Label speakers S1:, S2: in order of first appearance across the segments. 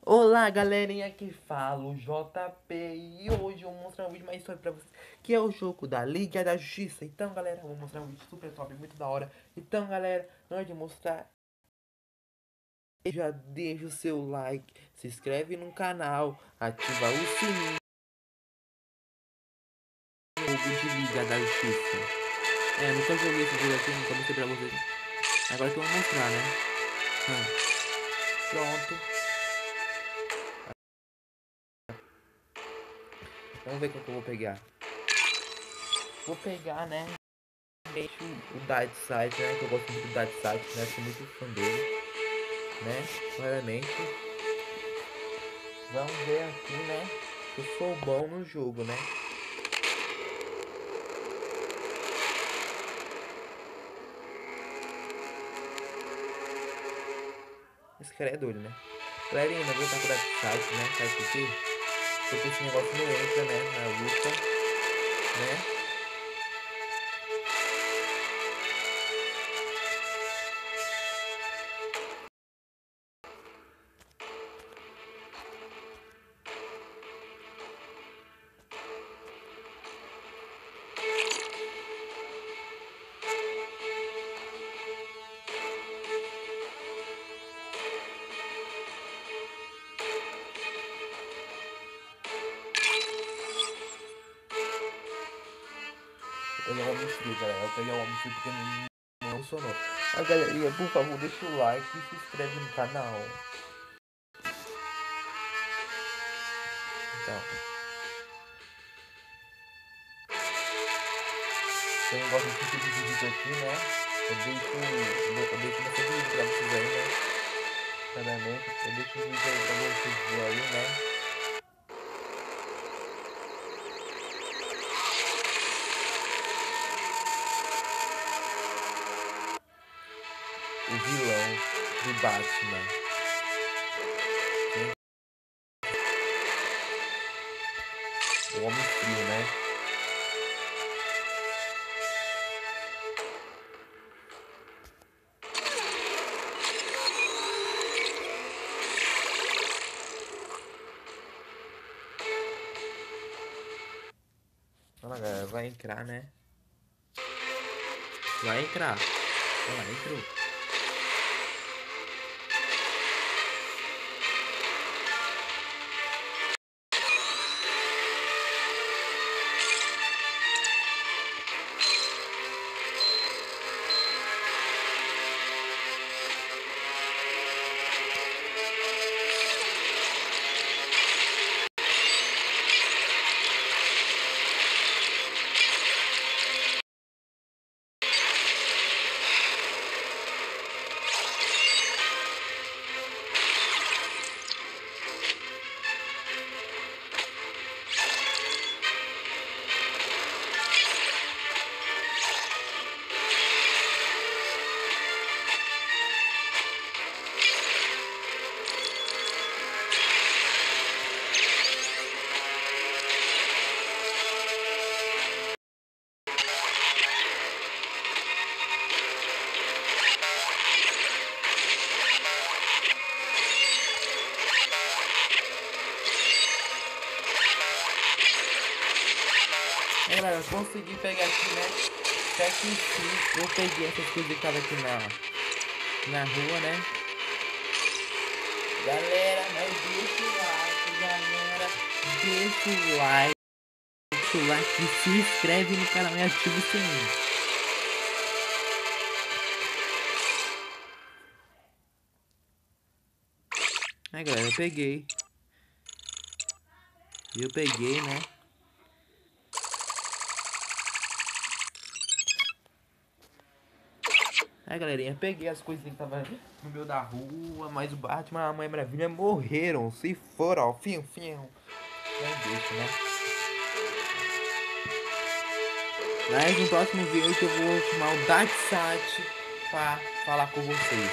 S1: Olá galerinha, aqui fala o JP e hoje eu vou mostrar um vídeo mais sobre pra vocês, que é o jogo da Liga da Justiça. Então galera, eu vou mostrar um vídeo super top, muito da hora. Então galera, antes de mostrar, já deixa o seu like, se inscreve no canal, ativa o sininho de Liga da Justiça. Nunca joguei esse jogo aqui, nunca mostrei pra vocês. Agora que eu vou mostrar, né? Pronto. Vamos ver qual que eu vou pegar. Vou pegar, né? Deixo o Dark Side, né? Que eu gosto muito do Dark Side, né? Sou muito fã dele, né? Claramente. Vamos ver aqui, né? Eu sou bom no jogo, né? Esse cara é doido, né? Galerinha, eu vou estar com o Dark Side, né? Sabe por quê? Porque esse negócio não entra, né? Na luta, né? Eu peguei o homem frio, galera. Eu peguei o homem frio porque não funcionou. A galerinha, por favor, deixa o like e se inscreve no canal. Então, quem gosta desse tipo de vídeo aqui, né? Eu deixo bastante vídeo pra vocês aí, né? Claramente, eu deixo o vídeo aí pra vocês verem aí, né? O vilão do Batman. O Homem Frio, né? Olha lá, galera, vai entrar, né? Vai entrar. Olha lá, entrou. Galera, eu consegui pegar aqui, né? Até que sim, eu peguei essas coisas que tava aqui na rua, né? Galera, mas deixa o like, galera. Deixa o like. Deixa o like e se inscreve no canal e ativa o sininho. Aí, galera, eu peguei. Eu peguei, né? Aí, galerinha, peguei as coisinhas que tava no meio da rua, mas o Batman e a Mulher Maravilha morreram. Se for, ó, fim. Não deixa, né? Mas no próximo vídeo eu vou chamar o Darkseid pra falar com vocês.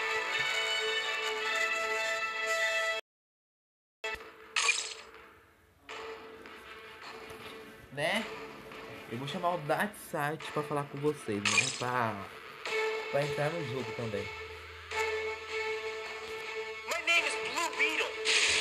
S1: Né? Eu vou chamar o Darkseid pra falar com vocês, né? Pra entrar no jogo também.
S2: My name is Blue Beetle.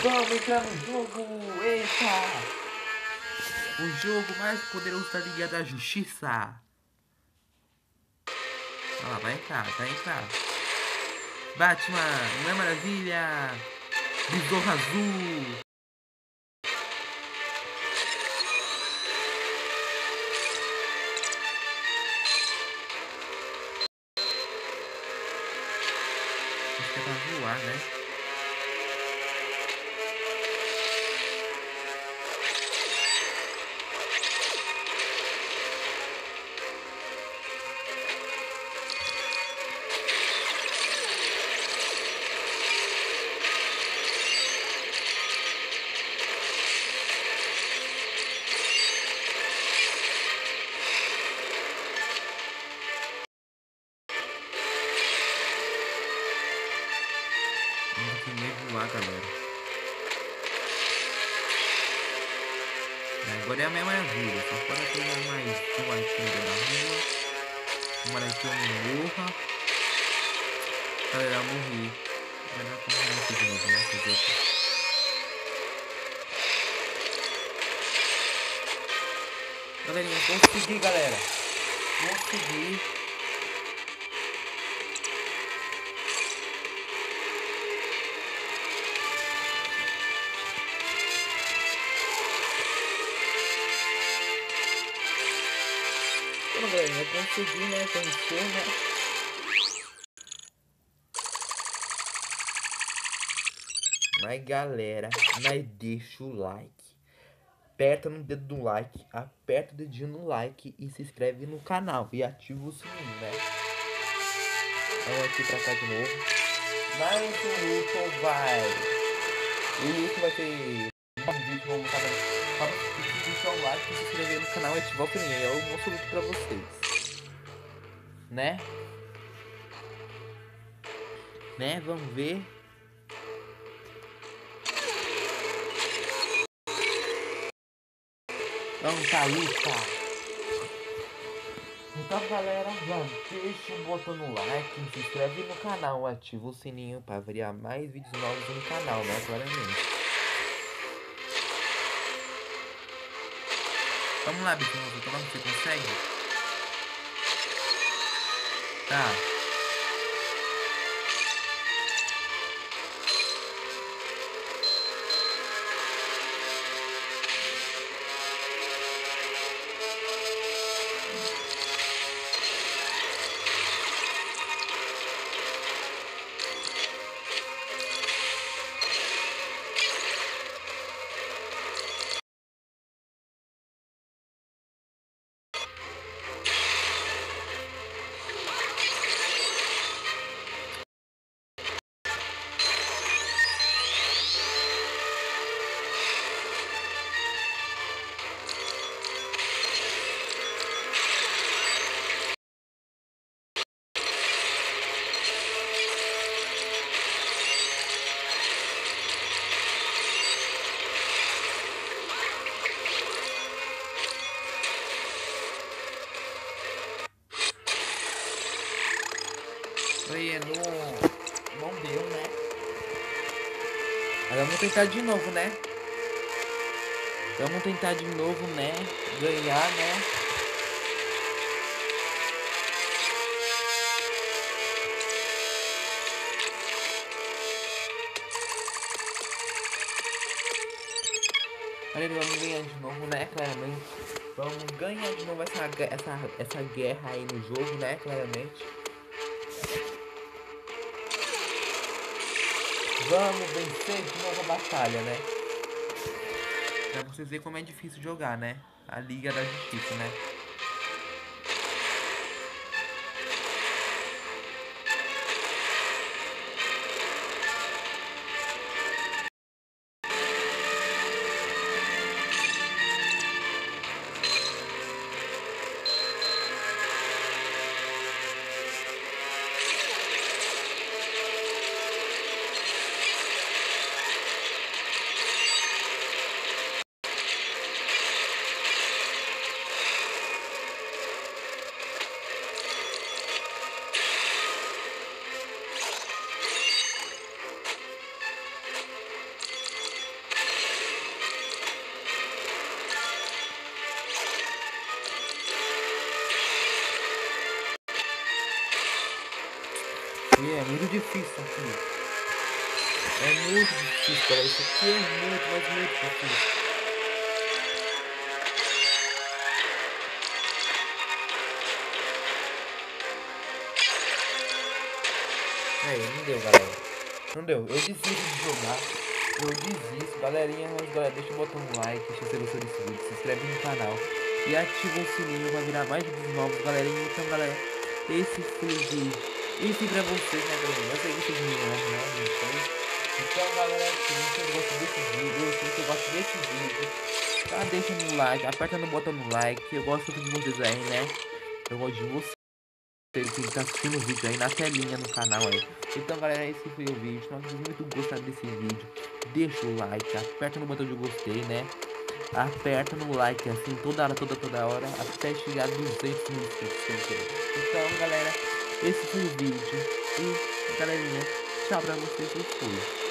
S1: Vamos entrar no jogo! Eita! O jogo mais poderoso da Liga da Justiça! Olha lá, vai entrar. Batman, Mulher Maravilha, Besouro Azul. Acho que é pra voar, né? Vamos primeiro voar, galera. Agora é a minha maravilha. Só fora coisa mais voar aqui no meio da rua. Tomara que eu não morra. Galera, eu morri. Vai dar pra morrer aqui de novo, né? Fazer aqui. Galerinha, consegui, galera. Consegui. Então, galerinha, eu consegui, né? Vencer, né? Mas, galera, deixa o like. Aperta no dedo do like, aperta o dedinho no like e se inscreve no canal e ativa o sininho, né? Vamos aqui pra cá de novo. Mais um luto vai. O luto vai ter um vídeo que eu vou botar pra deixar o like, se inscrever no canal e ativar o sininho. Eu mostro o luto pra vocês. Né? Vamos ver. Vamos pra luta. Então, galera, já deixa o botão no like, se inscreve no canal, ativa o sininho para variar mais vídeos novos no canal, né, claramente. Vamos lá, bicho, vamos ver se você consegue. Tá. Aí, não deu, né? Mas vamos tentar de novo, né? Vamos tentar de novo, né? Ganhar, né? Galera, vamos ganhar de novo, né? Claramente. Vamos ganhar de novo essa guerra aí no jogo, né? Claramente. Vamos vencer de novo a batalha, né? Pra vocês verem como é difícil jogar, né? A Liga da Justiça, né? difícil aqui. É muito difícil, galera. Isso aqui é muito, mas muito difícil. Aí, não deu, galera. Não deu. Eu desisto de jogar. Eu desisto. Galerinha, mas galera, deixa eu botar um like se você gostou desse vídeo. Se inscreve no canal. E ativa o sininho pra virar mais vídeos novos, galerinha. Então, galera, esse foi o vídeo. Esse pra vocês, né, galerinha? Eu sei que vocês me amam, né? Não sei. Então, galera, se vocês gostam desse vídeo, se você gosta desse vídeo, tá? Deixa no like, aperta no botão no like. Eu gosto de vocês aí, né? Eu gosto de vocês. Que tá assistindo o vídeo aí na telinha no canal aí. Então, galera, esse foi o vídeo. Se vocês muito gostaram desse vídeo, deixa o like, aperta no botão de gostei, né? Aperta no like assim toda hora, toda hora, até chegar a 200 mil inscritos. Então, galera, esse foi o vídeo. E, galerinha, tchau pra vocês e fui.